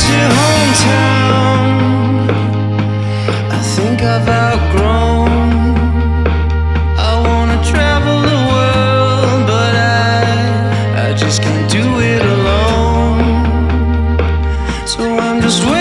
your hometown. I think I've outgrown. I wanna travel the world, but I just can't do it alone. So I'm just